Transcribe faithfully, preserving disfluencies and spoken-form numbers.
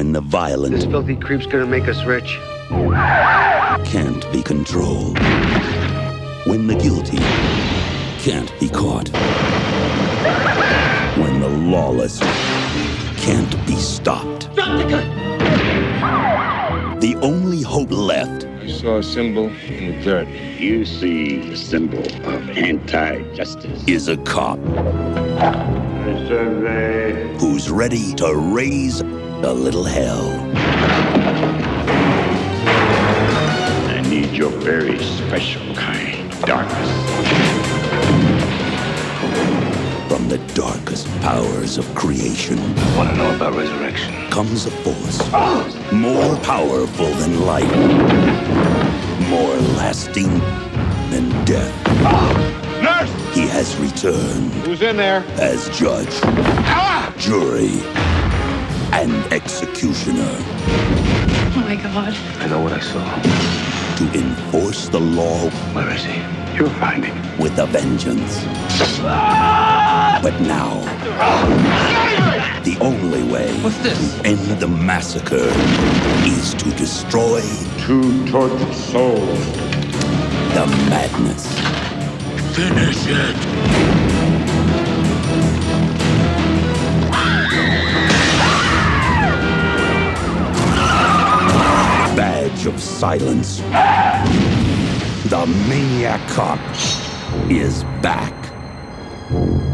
when the violent... This filthy creep's gonna make us rich. ...can't be controlled. When the guilty can't be caught. When the lawless can't be stopped. Drop the gun! The only hope left... I saw a symbol in the dirt. You see the symbol of anti-justice. ...is a cop. Who's ready to raise a little hell. I need your very special kind of darkness. From the darkest powers of creation. Want to know about resurrection? Comes a force more powerful than life. More lasting than death. Nurse! He has returned. Who's in there? As judge, Ah! jury, and executioner. Oh my God. I know what I saw. To enforce the law. Where is he? You'll find him. With a vengeance. But now, the only way What's this? to end the massacre is to destroy Two tortured souls. the madness. Finish it! Badge of silence. The Maniac cop is back.